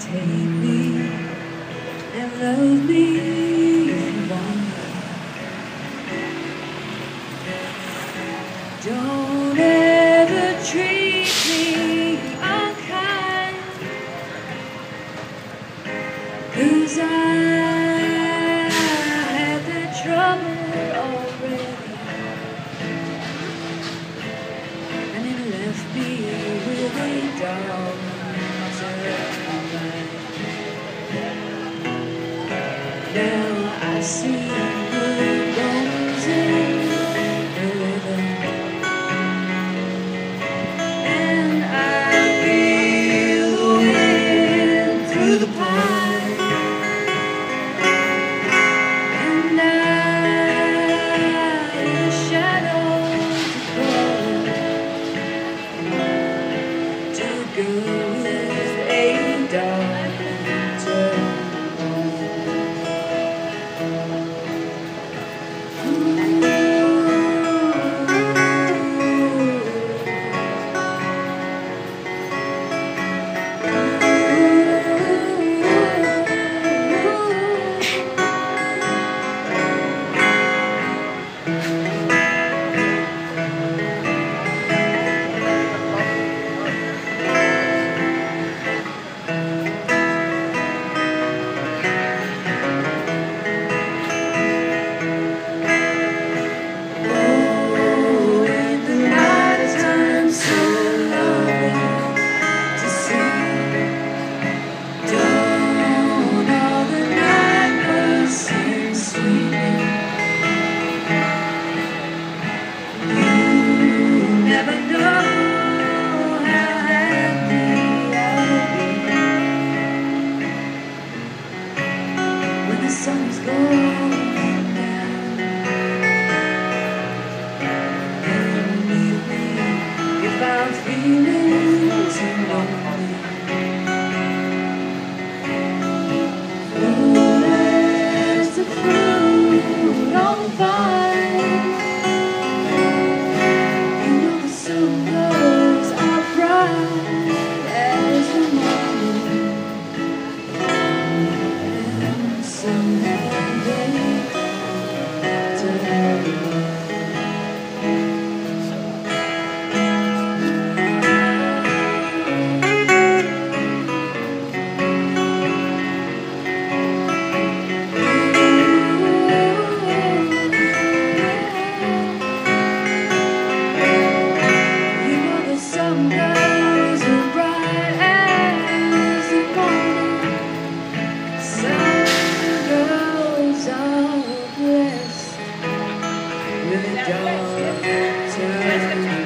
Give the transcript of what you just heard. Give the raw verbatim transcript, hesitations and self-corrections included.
Take me and love me if you want. Don't ever treat me unkind, 'cause I had that trouble already, and it left me with a dark mind. Now I see the bones in the river, and I feel the wind through the pine, and I hear the shadows call to go with a doctor. Sun's going down, and leave me if I'm feeling too lonely. Full as the fruit on the vine, you know the sun goes out bright as the morning, and someday with a doctor.